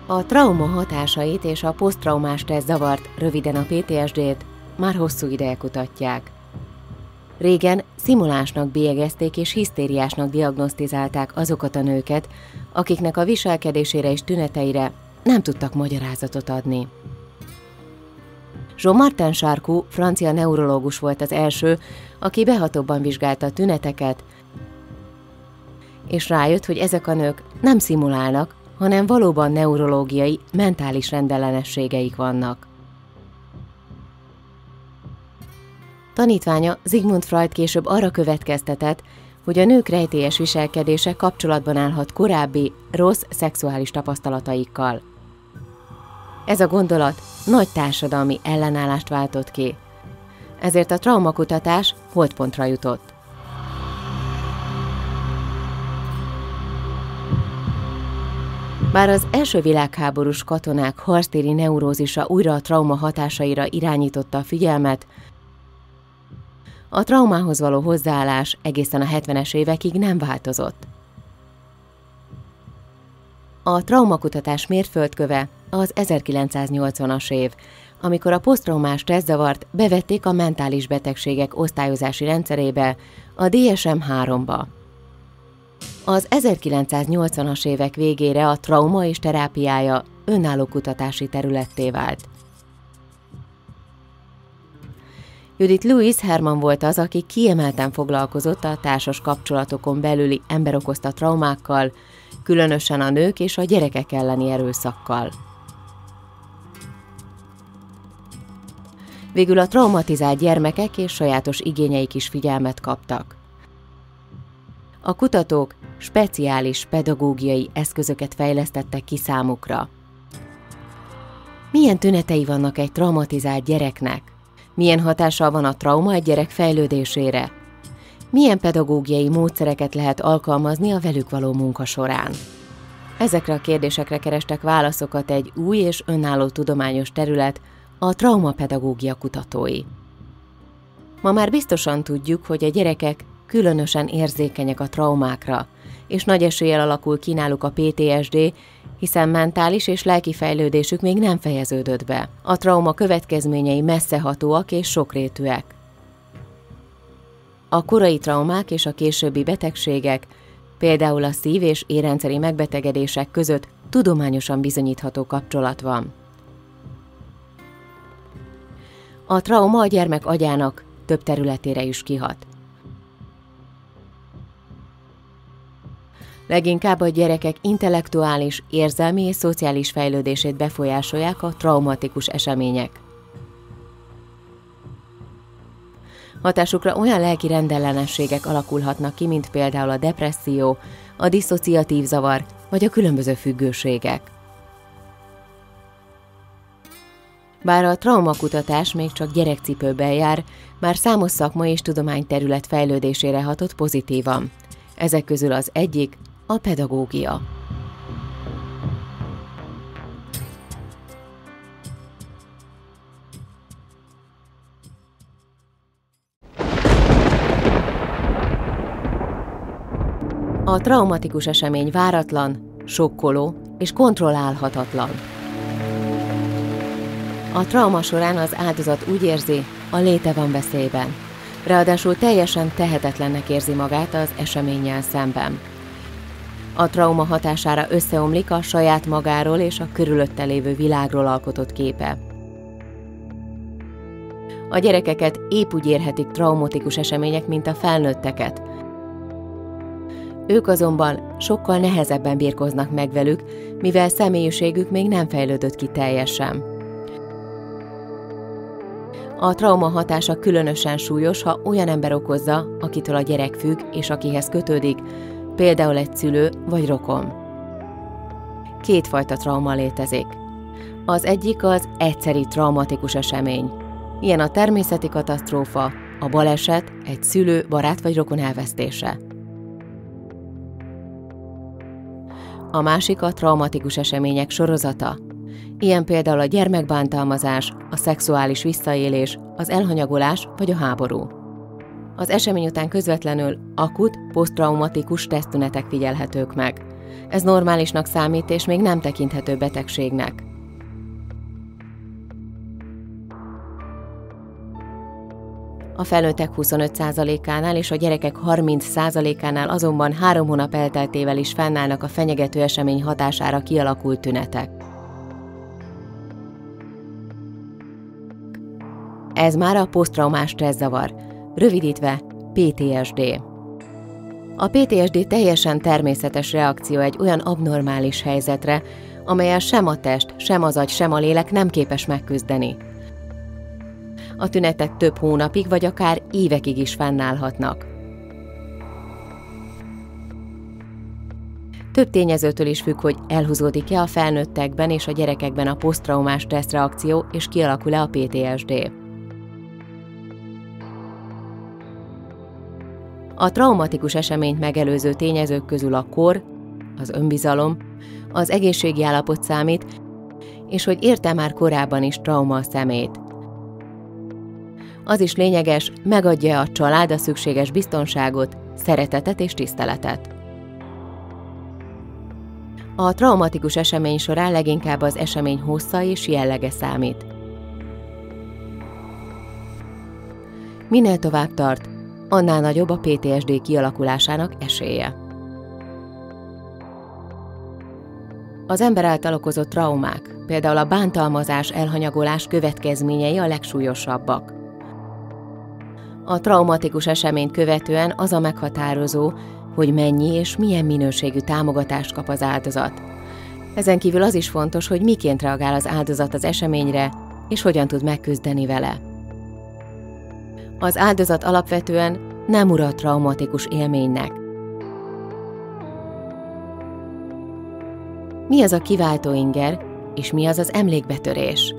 A trauma hatásait és a poszttraumás stresszavart, röviden a PTSD-t már hosszú ideje kutatják. Régen szimulánsnak bélyegezték és hisztériásnak diagnosztizálták azokat a nőket, akiknek a viselkedésére és tüneteire nem tudtak magyarázatot adni. Jean-Martin Charcot, francia neurológus volt az első, aki behatóbban vizsgálta a tüneteket, és rájött, hogy ezek a nők nem szimulálnak, hanem valóban neurológiai, mentális rendellenességeik vannak. Tanítványa Sigmund Freud később arra következtetett, hogy a nők rejtélyes viselkedése kapcsolatban állhat korábbi, rossz szexuális tapasztalataikkal. Ez a gondolat nagy társadalmi ellenállást váltott ki, ezért a traumakutatás holtpontra jutott. Bár az első világháborús katonák harctéri neurózisa újra a trauma hatásaira irányította a figyelmet, a traumához való hozzáállás egészen a 70-es évekig nem változott. A traumakutatás mérföldköve az 1980-as év, amikor a poszttraumás stresszavart bevették a mentális betegségek osztályozási rendszerébe, a DSM-3-ba. Az 1980-as évek végére a trauma és terápiája önálló kutatási területté vált. Judith Louise Herman volt az, aki kiemelten foglalkozott a társas kapcsolatokon belüli ember okozta traumákkal, különösen a nők és a gyerekek elleni erőszakkal. Végül a traumatizált gyermekek és sajátos igényeik is figyelmet kaptak. A kutatók speciális pedagógiai eszközöket fejlesztettek ki számukra. Milyen tünetei vannak egy traumatizált gyereknek? Milyen hatással van a trauma egy gyerek fejlődésére? Milyen pedagógiai módszereket lehet alkalmazni a velük való munka során? Ezekre a kérdésekre kerestek válaszokat egy új és önálló tudományos terület, a traumapedagógia kutatói. Ma már biztosan tudjuk, hogy a gyerekek különösen érzékenyek a traumákra, és nagy eséllyel alakul ki náluk a PTSD, hiszen mentális és lelki fejlődésük még nem fejeződött be. A trauma következményei messzehatóak és sokrétűek. A korai traumák és a későbbi betegségek, például a szív- és érrendszeri megbetegedések között tudományosan bizonyítható kapcsolat van. A trauma a gyermek agyának több területére is kihat. Leginkább a gyerekek intellektuális, érzelmi és szociális fejlődését befolyásolják a traumatikus események. Hatásukra olyan lelki rendellenességek alakulhatnak ki, mint például a depresszió, a diszociatív zavar vagy a különböző függőségek. Bár a traumakutatás még csak gyerekcipőben jár, már számos szakmai és tudományterület fejlődésére hatott pozitívan. Ezek közül az egyik a pedagógia. A traumatikus esemény váratlan, sokkoló és kontrollálhatatlan. A trauma során az áldozat úgy érzi, a léte van veszélyben. Ráadásul teljesen tehetetlennek érzi magát az eseménnyel szemben. A trauma hatására összeomlik a saját magáról és a körülötte lévő világról alkotott képe. A gyerekeket épp úgy érhetik traumatikus események, mint a felnőtteket. Ők azonban sokkal nehezebben birkoznak meg velük, mivel személyiségük még nem fejlődött ki teljesen. A trauma hatása különösen súlyos, ha olyan ember okozza, akitől a gyerek függ és akihez kötődik, például egy szülő vagy rokon. Kétfajta trauma létezik. Az egyik az egyszeri traumatikus esemény. Ilyen a természeti katasztrófa, a baleset, egy szülő, barát vagy rokon elvesztése. A másik a traumatikus események sorozata. Ilyen például a gyermekbántalmazás, a szexuális visszaélés, az elhanyagolás vagy a háború. Az esemény után közvetlenül akut, poszttraumatikus stressztünetek figyelhetők meg. Ez normálisnak számít, és még nem tekinthető betegségnek. A felnőttek 25%-ánál és a gyerekek 30%-ánál azonban 3 hónap elteltével is fennállnak a fenyegető esemény hatására kialakult tünetek. Ez már a posztraumás stresszavar, rövidítve PTSD. A PTSD teljesen természetes reakció egy olyan abnormális helyzetre, amellyel sem a test, sem az agy, sem a lélek nem képes megküzdeni. A tünetek több hónapig vagy akár évekig is fennállhatnak. Több tényezőtől is függ, hogy elhúzódik-e a felnőttekben és a gyerekekben a posztraumás stresszreakció és kialakul-e a PTSD. A traumatikus eseményt megelőző tényezők közül a kor, az önbizalom, az egészségi állapot számít, és hogy érte már korábban is trauma a szemét. Az is lényeges, megadja a család a szükséges biztonságot, szeretetet és tiszteletet. A traumatikus esemény során leginkább az esemény hossza és jellege számít. Minél tovább tart, annál nagyobb a PTSD kialakulásának esélye. Az ember által okozott traumák, például a bántalmazás, elhanyagolás következményei a legsúlyosabbak. A traumatikus eseményt követően az a meghatározó, hogy mennyi és milyen minőségű támogatást kap az áldozat. Ezen kívül az is fontos, hogy miként reagál az áldozat az eseményre, és hogyan tud megküzdeni vele. Az áldozat alapvetően nem ura a traumatikus élménynek. Mi az a kiváltó inger, és mi az az emlékbetörés?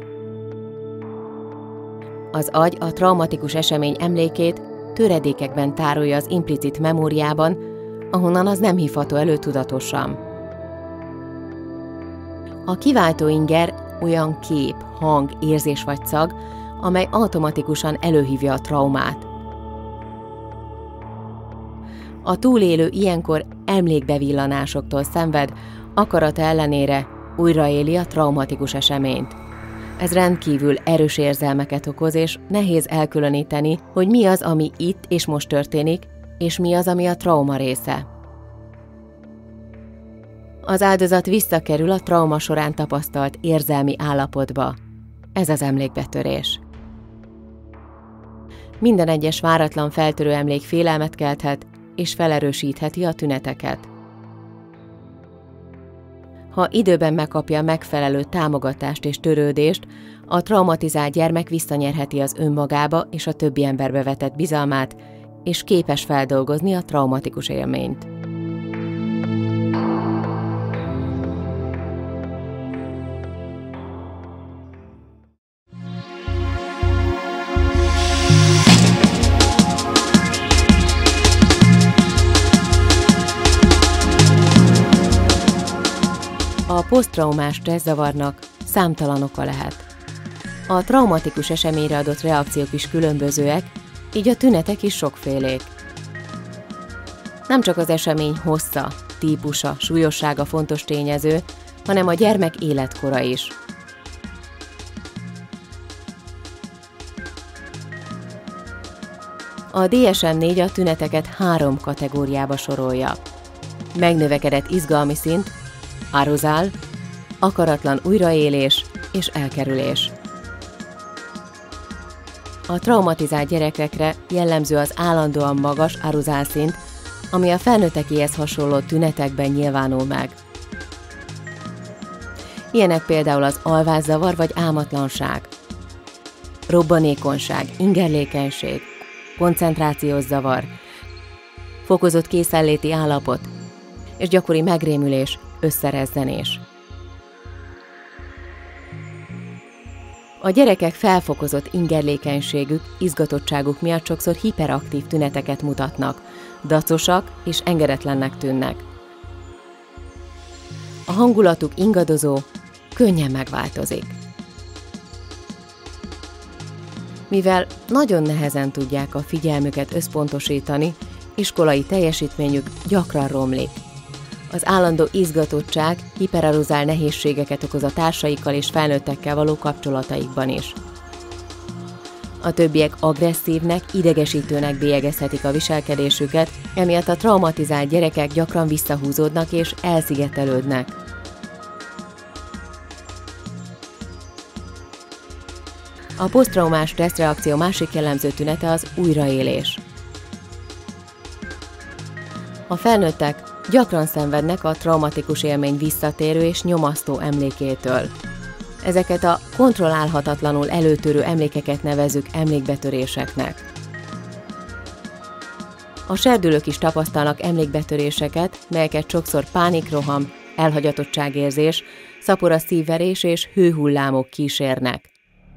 Az agy a traumatikus esemény emlékét töredékekben tárolja az implicit memóriában, ahonnan az nem hívható elő tudatosan. A kiváltó inger olyan kép, hang, érzés vagy szag, amely automatikusan előhívja a traumát. A túlélő ilyenkor emlékbevillanásoktól szenved, akarata ellenére újraéli a traumatikus eseményt. Ez rendkívül erős érzelmeket okoz, és nehéz elkülöníteni, hogy mi az, ami itt és most történik, és mi az, ami a trauma része. Az áldozat visszakerül a trauma során tapasztalt érzelmi állapotba. Ez az emlékbetörés. Minden egyes váratlan feltörő emlék félelmet kelthet, és felerősítheti a tüneteket. Ha időben megkapja megfelelő támogatást és törődést, a traumatizált gyermek visszanyerheti az önmagába és a többi emberbe vetett bizalmát, és képes feldolgozni a traumatikus élményt. A posztraumás stresszavarnak számtalan oka lehet. A traumatikus eseményre adott reakciók is különbözőek, így a tünetek is sokfélék. Nem csak az esemény hossza, típusa, súlyossága fontos tényező, hanem a gyermek életkora is. A DSM-4 a tüneteket 3 kategóriába sorolja. Megnövekedett izgalmi szint, arousal, akaratlan újraélés és elkerülés. A traumatizált gyerekekre jellemző az állandóan magas arousal szint, ami a felnőttekéhez hasonló tünetekben nyilvánul meg. Ilyenek például az alvászavar vagy álmatlanság, robbanékonyság, ingerlékenység, koncentrációs zavar, fokozott készenléti állapot és gyakori megrémülés, összerezzenés. A gyerekek felfokozott ingerlékenységük, izgatottságuk miatt sokszor hiperaktív tüneteket mutatnak, dacosak és engedetlennek tűnnek. A hangulatuk ingadozó, könnyen megváltozik. Mivel nagyon nehezen tudják a figyelmüket összpontosítani, iskolai teljesítményük gyakran romlik. Az állandó izgatottság hiperarouzál nehézségeket okoz a társaikkal és felnőttekkel való kapcsolataikban is. A többiek agresszívnek, idegesítőnek bélyegezhetik a viselkedésüket, emiatt a traumatizált gyerekek gyakran visszahúzódnak és elszigetelődnek. A poszttraumás stresszreakció másik jellemző tünete az újraélés. A felnőttek gyakran szenvednek a traumatikus élmény visszatérő és nyomasztó emlékétől. Ezeket a kontrollálhatatlanul előtörő emlékeket nevezzük emlékbetöréseknek. A serdülők is tapasztalnak emlékbetöréseket, melyeket sokszor pánikroham, elhagyatottságérzés, szapora szívverés és hőhullámok kísérnek.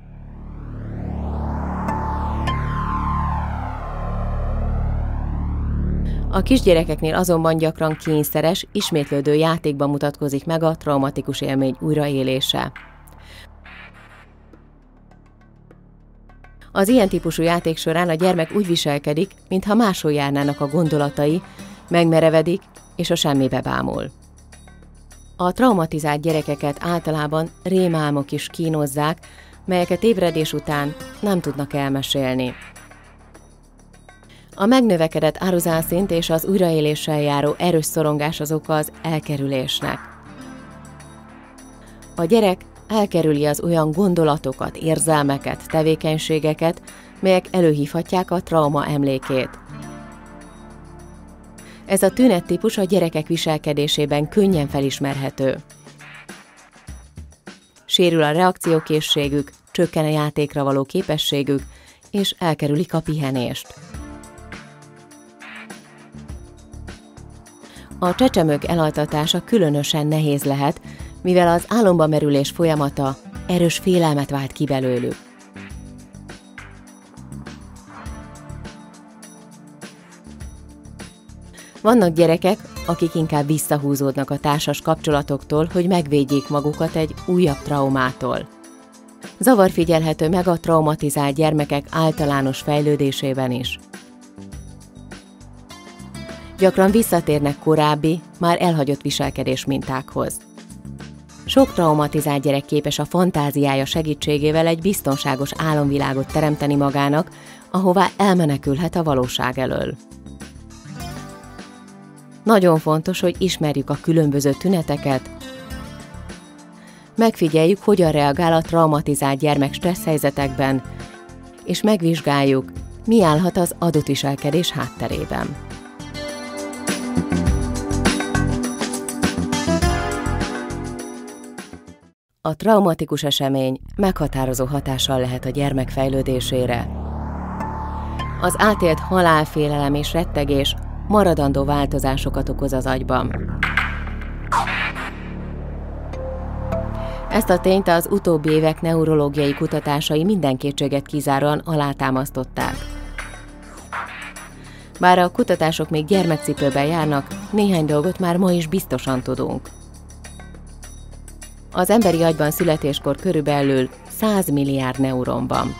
A kisgyerekeknél azonban gyakran kényszeres, ismétlődő játékban mutatkozik meg a traumatikus élmény újraélése. Az ilyen típusú játék során a gyermek úgy viselkedik, mintha máshol járnának a gondolatai, megmerevedik és a semmibe bámul. A traumatizált gyerekeket általában rémálmok is kínozzák, melyeket ébredés után nem tudnak elmesélni. A megnövekedett áruzálszint és az újraéléssel járó erős szorongás az oka az elkerülésnek. A gyerek elkerüli az olyan gondolatokat, érzelmeket, tevékenységeket, melyek előhívhatják a trauma emlékét. Ez a tünettípus a gyerekek viselkedésében könnyen felismerhető. Sérül a reakciókészségük, csökken a játékra való képességük, és elkerülik a pihenést. A csecsemők elaltatása különösen nehéz lehet, mivel az álomba merülés folyamata erős félelmet vált ki belőlük. Vannak gyerekek, akik inkább visszahúzódnak a társas kapcsolatoktól, hogy megvédjék magukat egy újabb traumától. Zavar figyelhető meg a traumatizált gyermekek általános fejlődésében is. Gyakran visszatérnek korábbi, már elhagyott viselkedés mintákhoz. Sok traumatizált gyerek képes a fantáziája segítségével egy biztonságos álomvilágot teremteni magának, ahová elmenekülhet a valóság elől. Nagyon fontos, hogy ismerjük a különböző tüneteket, megfigyeljük, hogyan reagál a traumatizált gyermek stresszhelyzetekben, és megvizsgáljuk, mi állhat az adott viselkedés hátterében. A traumatikus esemény meghatározó hatással lehet a gyermek fejlődésére. Az átélt halálfélelem és rettegés maradandó változásokat okoz az agyban. Ezt a tényt az utóbbi évek neurológiai kutatásai minden kétséget kizáróan alátámasztották. Bár a kutatások még gyermekcipőben járnak, néhány dolgot már ma is biztosan tudunk. Az emberi agyban születéskor körülbelül 100 milliárd neuron van.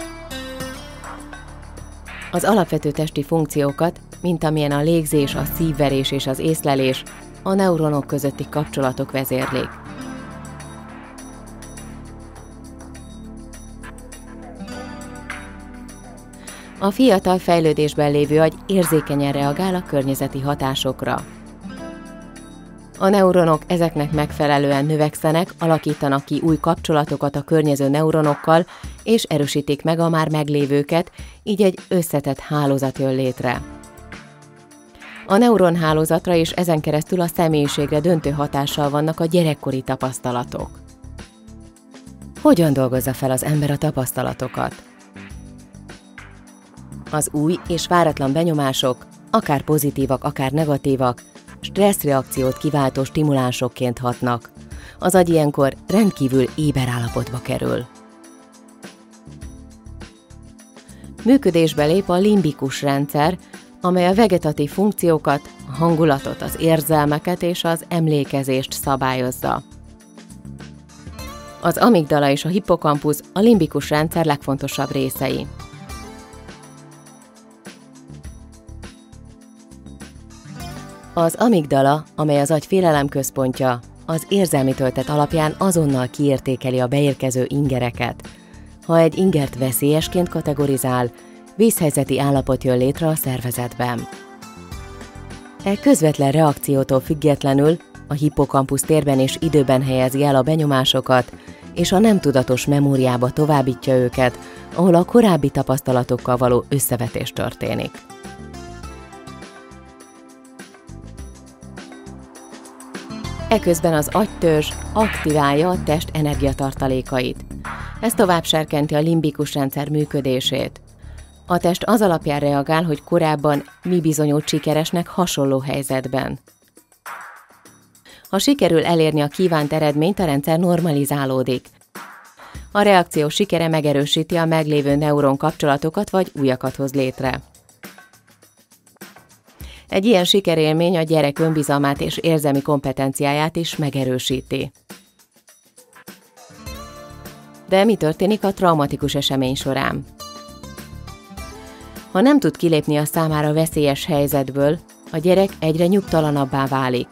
Az alapvető testi funkciókat, mint amilyen a légzés, a szívverés és az észlelés, a neuronok közötti kapcsolatok vezérlik. A fiatal fejlődésben lévő agy érzékenyen reagál a környezeti hatásokra. A neuronok ezeknek megfelelően növekszenek, alakítanak ki új kapcsolatokat a környező neuronokkal, és erősítik meg a már meglévőket, így egy összetett hálózat jön létre. A neuronhálózatra és ezen keresztül a személyiségre döntő hatással vannak a gyerekkori tapasztalatok. Hogyan dolgozza fel az ember a tapasztalatokat? Az új és váratlan benyomások, akár pozitívak, akár negatívak, stresszreakciót kiváltó stimulánsokként hatnak. Az agy ilyenkor rendkívül éber állapotba kerül. Működésbe lép a limbikus rendszer, amely a vegetatív funkciókat, a hangulatot, az érzelmeket és az emlékezést szabályozza. Az amigdala és a hippokampusz a limbikus rendszer legfontosabb részei. Az amigdala, amely az agy félelemközpontja, az érzelmi töltet alapján azonnal kiértékeli a beérkező ingereket. Ha egy ingert veszélyesként kategorizál, vészhelyzeti állapot jön létre a szervezetben. E közvetlen reakciótól függetlenül a hippokampusz térben és időben helyezi el a benyomásokat, és a nem tudatos memóriába továbbítja őket, ahol a korábbi tapasztalatokkal való összevetés történik. Eközben az agytörzs aktiválja a test energiatartalékait. Ez tovább serkenti a limbikus rendszer működését. A test az alapján reagál, hogy korábban mi bizonyult sikeresnek hasonló helyzetben. Ha sikerül elérni a kívánt eredményt, a rendszer normalizálódik. A reakció sikere megerősíti a meglévő neuron kapcsolatokat vagy újakat hoz létre. Egy ilyen sikerélmény a gyerek önbizalmát és érzelmi kompetenciáját is megerősíti. De mi történik a traumatikus esemény során? Ha nem tud kilépni a számára veszélyes helyzetből, a gyerek egyre nyugtalanabbá válik.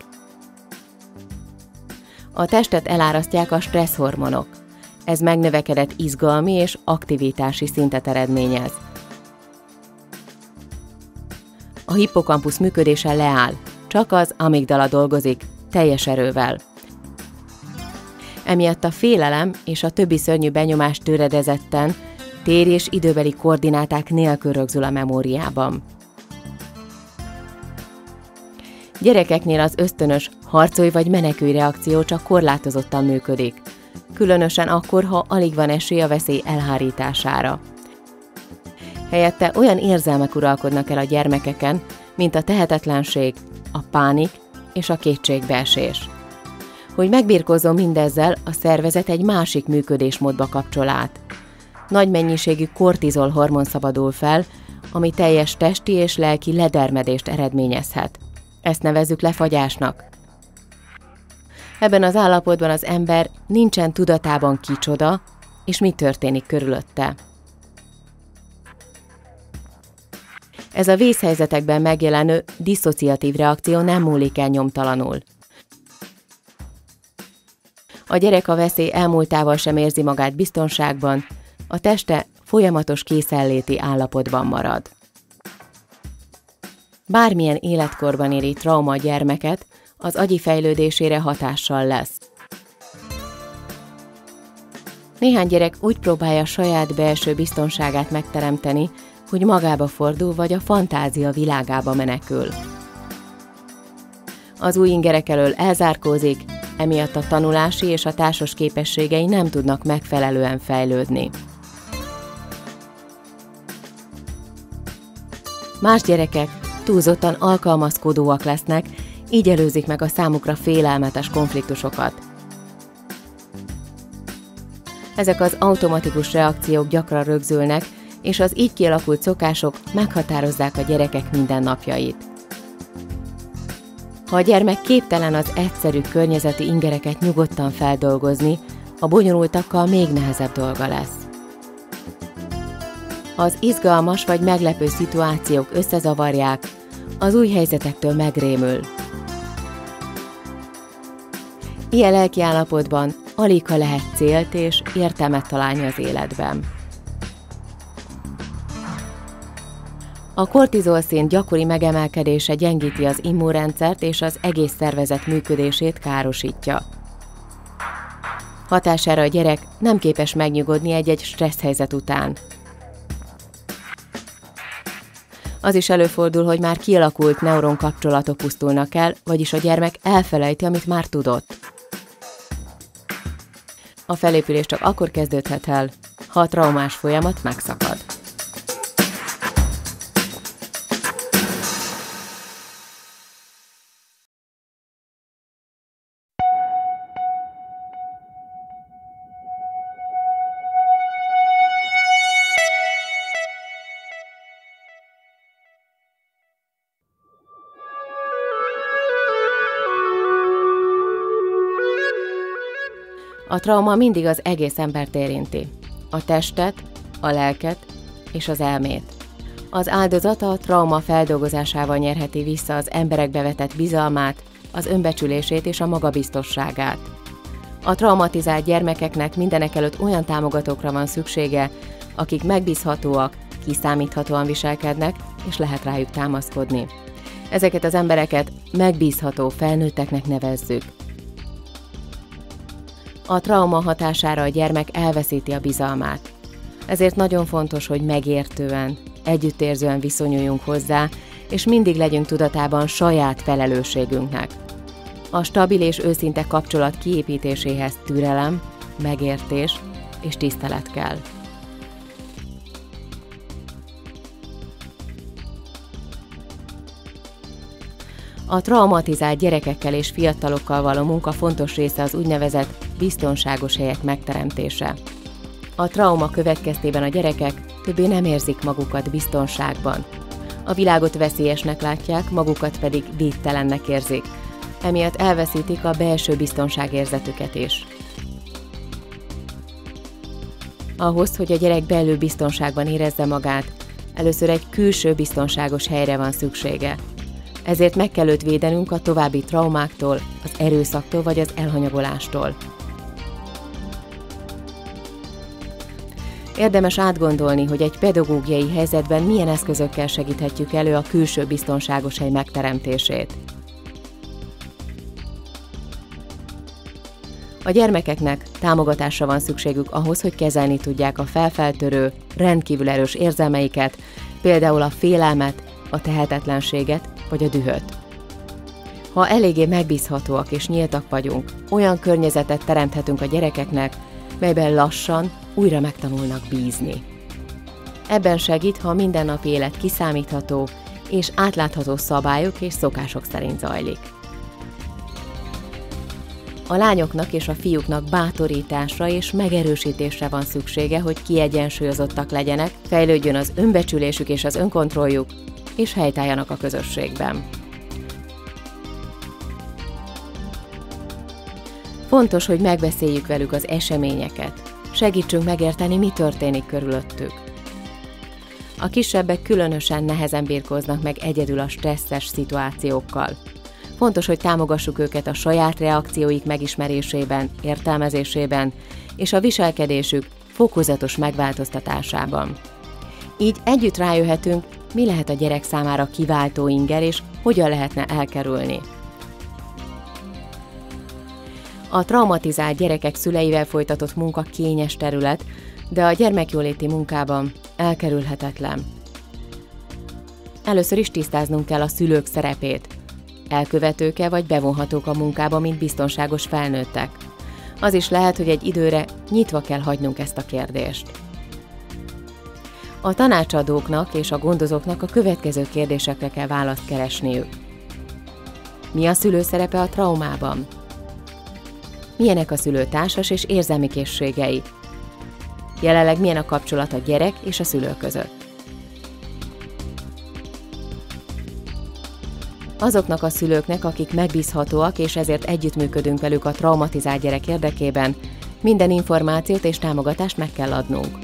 A testet elárasztják a stresszhormonok. Ez megnövekedett izgalmi és aktivitási szintet eredményez. A hippokampusz működése leáll, csak az amigdala dolgozik teljes erővel. Emiatt a félelem és a többi szörnyű benyomás töredezetten, tér- és időbeli koordináták nélkül rögzül a memóriában. Gyerekeknél az ösztönös harcolj vagy menekülj reakció csak korlátozottan működik, különösen akkor, ha alig van esély a veszély elhárítására. Helyette olyan érzelmek uralkodnak el a gyermekeken, mint a tehetetlenség, a pánik és a kétségbeesés. Hogy megbirkózzon mindezzel, a szervezet egy másik működésmódba kapcsol át. Nagy mennyiségű kortizol hormon szabadul fel, ami teljes testi és lelki ledermedést eredményezhet. Ezt nevezzük lefagyásnak. Ebben az állapotban az ember nincsen tudatában kicsoda, és mi történik körülötte. Ez a vészhelyzetekben megjelenő disszociatív reakció nem múlik el nyomtalanul. A gyerek a veszély elmúltával sem érzi magát biztonságban, a teste folyamatos készenléti állapotban marad. Bármilyen életkorban éri trauma a gyermeket, az agyi fejlődésére hatással lesz. Néhány gyerek úgy próbálja saját belső biztonságát megteremteni, hogy magába fordul vagy a fantázia világába menekül. Az új ingerek elől elzárkózik, emiatt a tanulási és a társas képességei nem tudnak megfelelően fejlődni. Más gyerekek túlzottan alkalmazkodóak lesznek, így előzik meg a számukra félelmetes konfliktusokat. Ezek az automatikus reakciók gyakran rögzülnek, és az így kialakult szokások meghatározzák a gyerekek mindennapjait. Ha a gyermek képtelen az egyszerű környezeti ingereket nyugodtan feldolgozni, a bonyolultakkal még nehezebb dolga lesz. Az izgalmas vagy meglepő szituációk összezavarják, az új helyzetektől megrémül. Ilyen lelkiállapotban aligha lehet célt és értelmet találni az életben. A kortizol szint gyakori megemelkedése gyengíti az immunrendszert és az egész szervezet működését károsítja. Hatására a gyerek nem képes megnyugodni egy-egy stressz helyzet után. Az is előfordul, hogy már kialakult neuronkapcsolatok pusztulnak el, vagyis a gyermek elfelejti, amit már tudott. A felépülés csak akkor kezdődhet el, ha a traumás folyamat megszakad. A trauma mindig az egész embert érinti. A testet, a lelket és az elmét. Az áldozat a trauma feldolgozásával nyerheti vissza az emberekbe vetett bizalmát, az önbecsülését és a magabiztosságát. A traumatizált gyermekeknek mindenekelőtt olyan támogatókra van szüksége, akik megbízhatóak, kiszámíthatóan viselkednek, és lehet rájuk támaszkodni. Ezeket az embereket megbízható felnőtteknek nevezzük. A trauma hatására a gyermek elveszíti a bizalmát. Ezért nagyon fontos, hogy megértően, együttérzően viszonyuljunk hozzá, és mindig legyünk tudatában saját felelősségünknek. A stabil és őszinte kapcsolat kiépítéséhez türelem, megértés és tisztelet kell. A traumatizált gyerekekkel és fiatalokkal való munka fontos része az úgynevezett biztonságos helyek megteremtése. A trauma következtében a gyerekek többé nem érzik magukat biztonságban. A világot veszélyesnek látják, magukat pedig védtelennek érzik. Emiatt elveszítik a belső biztonságérzetüket is. Ahhoz, hogy a gyerek belül biztonságban érezze magát, először egy külső biztonságos helyre van szüksége. Ezért meg kell őt védenünk a további traumáktól, az erőszaktól vagy az elhanyagolástól. Érdemes átgondolni, hogy egy pedagógiai helyzetben milyen eszközökkel segíthetjük elő a külső biztonságos hely megteremtését. A gyermekeknek támogatásra van szükségük ahhoz, hogy kezelni tudják a felfeltörő, rendkívül erős érzelmeiket, például a félelmet, a tehetetlenséget vagy a dühöt. Ha eléggé megbízhatóak és nyíltak vagyunk, olyan környezetet teremthetünk a gyerekeknek, melyben lassan újra megtanulnak bízni. Ebben segít, ha a mindennapi élet kiszámítható és átlátható szabályok és szokások szerint zajlik. A lányoknak és a fiúknak bátorításra és megerősítésre van szüksége, hogy kiegyensúlyozottak legyenek, fejlődjön az önbecsülésük és az önkontrolljuk, és helytálljanak a közösségben. Fontos, hogy megbeszéljük velük az eseményeket. Segítsünk megérteni, mi történik körülöttük. A kisebbek különösen nehezen birkóznak meg egyedül a stresszes szituációkkal. Fontos, hogy támogassuk őket a saját reakcióik megismerésében, értelmezésében és a viselkedésük fokozatos megváltoztatásában. Így együtt rájöhetünk, mi lehet a gyerek számára kiváltó inger és hogyan lehetne elkerülni. A traumatizált gyerekek szüleivel folytatott munka kényes terület, de a gyermekjóléti munkában elkerülhetetlen. Először is tisztáznunk kell a szülők szerepét. Elkövetők-e vagy bevonhatók a munkába, mint biztonságos felnőttek. Az is lehet, hogy egy időre nyitva kell hagynunk ezt a kérdést. A tanácsadóknak és a gondozóknak a következő kérdésekre kell választ keresniük. Mi a szülő szerepe a traumában? Milyenek a szülő társas és érzelmi készségei? Jelenleg milyen a kapcsolat a gyerek és a szülő között? Azoknak a szülőknek, akik megbízhatóak és ezért együttműködünk velük a traumatizált gyerek érdekében, minden információt és támogatást meg kell adnunk.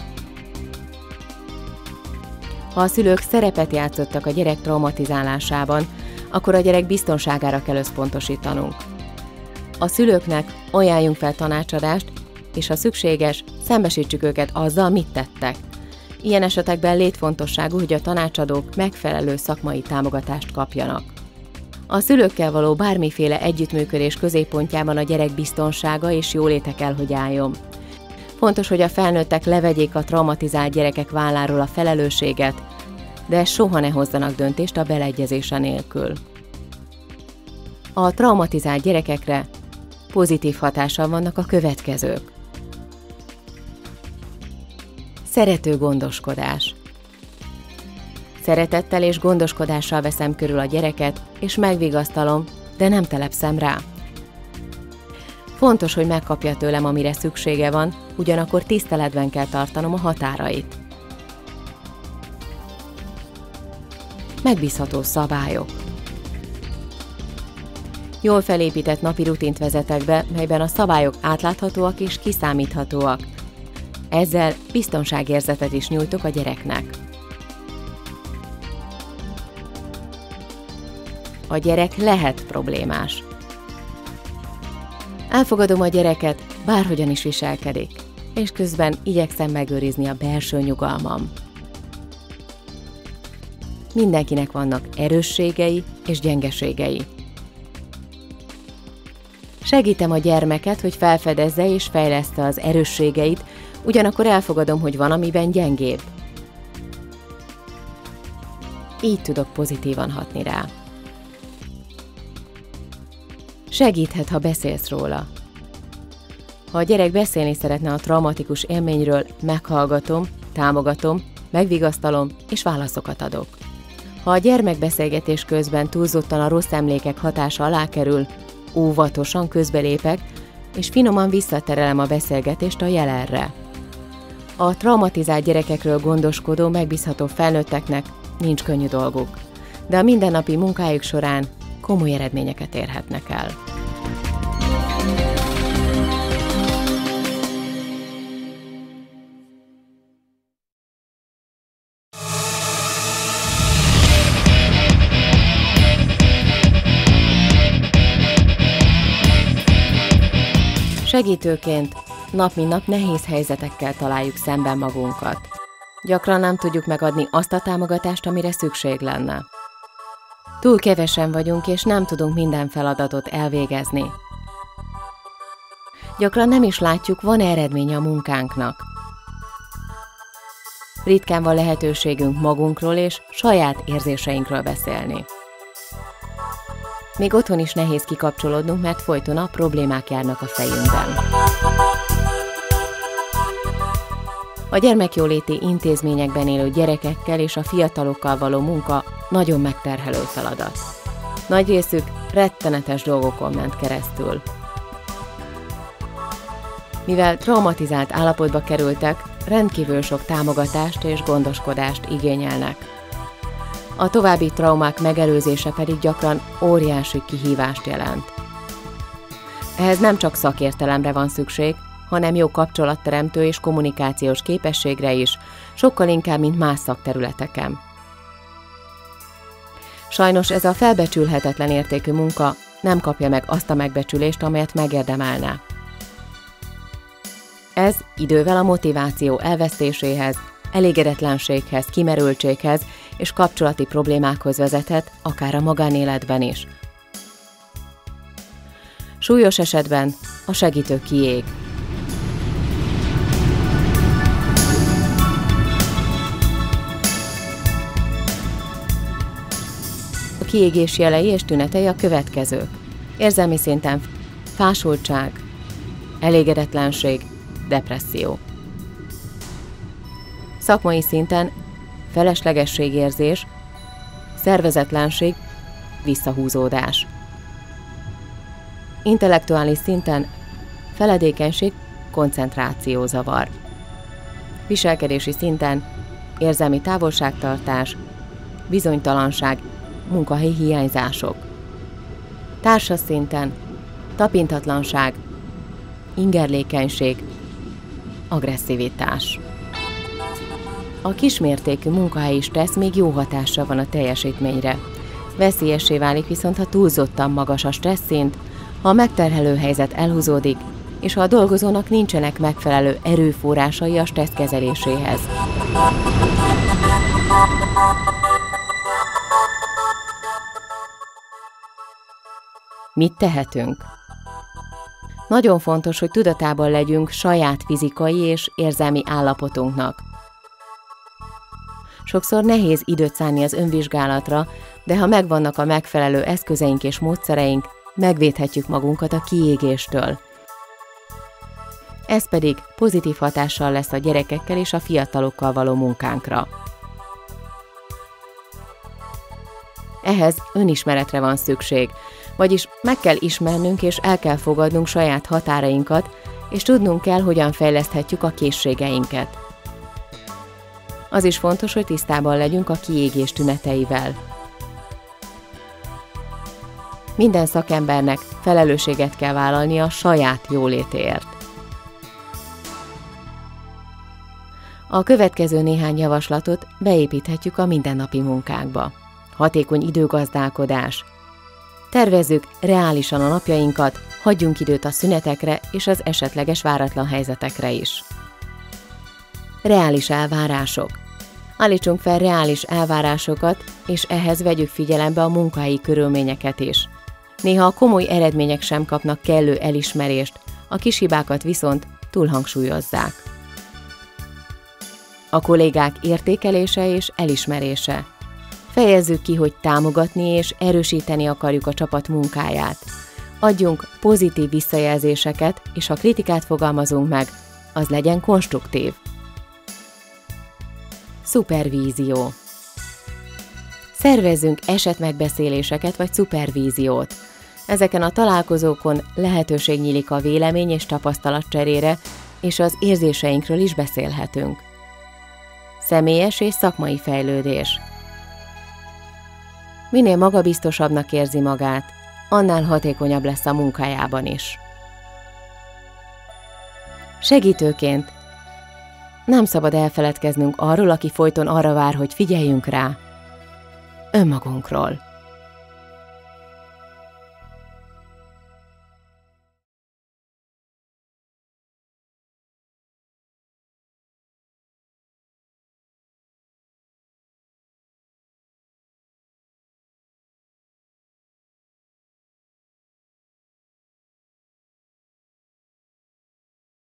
Ha a szülők szerepet játszottak a gyerek traumatizálásában, akkor a gyerek biztonságára kell összpontosítanunk. A szülőknek ajánljunk fel tanácsadást, és ha szükséges, szembesítsük őket azzal, mit tettek. Ilyen esetekben létfontosságú, hogy a tanácsadók megfelelő szakmai támogatást kapjanak. A szülőkkel való bármiféle együttműködés középpontjában a gyerek biztonsága és jóléte kell, hogy álljon. Fontos, hogy a felnőttek levegyék a traumatizált gyerekek válláról a felelősséget, de soha ne hozzanak döntést a beleegyezése nélkül. A traumatizált gyerekekre pozitív hatással vannak a következők. Szerető gondoskodás. Szeretettel és gondoskodással veszem körül a gyereket, és megvigasztalom, de nem telepszem rá. Fontos, hogy megkapja tőlem, amire szüksége van, ugyanakkor tiszteletben kell tartanom a határait. Megbízható szabályok. Jól felépített napi rutint vezetek be, melyben a szabályok átláthatóak és kiszámíthatóak. Ezzel biztonságérzetet is nyújtok a gyereknek. A gyerek lehet problémás. Elfogadom a gyereket, bárhogyan is viselkedik, és közben igyekszem megőrizni a belső nyugalmam. Mindenkinek vannak erősségei és gyengeségei. Segítem a gyermeket, hogy felfedezze és fejleszte az erősségeit, ugyanakkor elfogadom, hogy van, amiben gyengébb. Így tudok pozitívan hatni rá. Segíthet, ha beszélsz róla. Ha a gyerek beszélni szeretne a traumatikus élményről, meghallgatom, támogatom, megvigasztalom és válaszokat adok. Ha a gyermekbeszélgetés közben túlzottan a rossz emlékek hatása alá kerül, óvatosan közbelépek, és finoman visszaterelem a beszélgetést a jelenre. A traumatizált gyerekekről gondoskodó, megbízható felnőtteknek nincs könnyű dolguk, de a mindennapi munkájuk során komoly eredményeket érhetnek el. Segítőként nap mint nap nehéz helyzetekkel találjuk szemben magunkat. Gyakran nem tudjuk megadni azt a támogatást, amire szükség lenne. Túl kevesen vagyunk, és nem tudunk minden feladatot elvégezni. Gyakran nem is látjuk, van eredménye a munkánknak. Ritkán van lehetőségünk magunkról és saját érzéseinkről beszélni. Még otthon is nehéz kikapcsolódnunk, mert folyton a problémák járnak a fejünkben. A gyermekjóléti intézményekben élő gyerekekkel és a fiatalokkal való munka nagyon megterhelő feladat. Nagy részük rettenetes dolgokon ment keresztül. Mivel traumatizált állapotba kerültek, rendkívül sok támogatást és gondoskodást igényelnek. A további traumák megelőzése pedig gyakran óriási kihívást jelent. Ehhez nem csak szakértelemre van szükség, hanem jó kapcsolatteremtő és kommunikációs képességre is, sokkal inkább, mint más szakterületeken. Sajnos ez a felbecsülhetetlen értékű munka nem kapja meg azt a megbecsülést, amelyet megérdemelne. Ez idővel a motiváció elvesztéséhez, elégedetlenséghez, kimerültséghez és kapcsolati problémákhoz vezethet, akár a magánéletben is. Súlyos esetben a segítő kiég. A kiégés jelei és tünetei a következők. Érzelmi szinten fásultság, elégedetlenség, depresszió. Szakmai szinten feleslegességérzés, szervezetlenség, visszahúzódás. Intellektuális szinten feledékenység, koncentrációzavar. Viselkedési szinten érzelmi távolságtartás, bizonytalanság, munkahelyi hiányzások. Társas szinten tapintatlanság, ingerlékenység, agresszivitás. A kismértékű munkahelyi stressz még jó hatással van a teljesítményre. Veszélyessé válik viszont, ha túlzottan magas a stresszint, ha a megterhelő helyzet elhúzódik, és ha a dolgozónak nincsenek megfelelő erőforrásai a stressz kezeléséhez. Mit tehetünk? Nagyon fontos, hogy tudatában legyünk saját fizikai és érzelmi állapotunknak. Sokszor nehéz időt szánni az önvizsgálatra, de ha megvannak a megfelelő eszközeink és módszereink, megvédhetjük magunkat a kiégéstől. Ez pedig pozitív hatással lesz a gyerekekkel és a fiatalokkal való munkánkra. Ehhez önismeretre van szükség, vagyis meg kell ismernünk és el kell fogadnunk saját határainkat, és tudnunk kell, hogyan fejleszthetjük a készségeinket. Az is fontos, hogy tisztában legyünk a kiégés tüneteivel. Minden szakembernek felelősséget kell vállalnia a saját jólétéért. A következő néhány javaslatot beépíthetjük a mindennapi munkákba. Hatékony időgazdálkodás, Tervezzük reálisan a napjainkat, hagyjunk időt a szünetekre és az esetleges váratlan helyzetekre is. Reális elvárások. Állítsunk fel reális elvárásokat, és ehhez vegyük figyelembe a munkahelyi körülményeket is. Néha a komoly eredmények sem kapnak kellő elismerést, a kis hibákat viszont túlhangsúlyozzák. A kollégák értékelése és elismerése. Fejezzük ki, hogy támogatni és erősíteni akarjuk a csapat munkáját. Adjunk pozitív visszajelzéseket, és ha kritikát fogalmazunk meg, az legyen konstruktív. Szupervízió. Szervezzünk esetmegbeszéléseket vagy szupervíziót. Ezeken a találkozókon lehetőség nyílik a vélemény és tapasztalatcserére, és az érzéseinkről is beszélhetünk. Személyes és szakmai fejlődés. Minél magabiztosabbnak érzi magát, annál hatékonyabb lesz a munkájában is. Segítőként. Nem szabad elfeledkeznünk arról, aki folyton arra vár, hogy figyeljünk rá. Önmagunkról.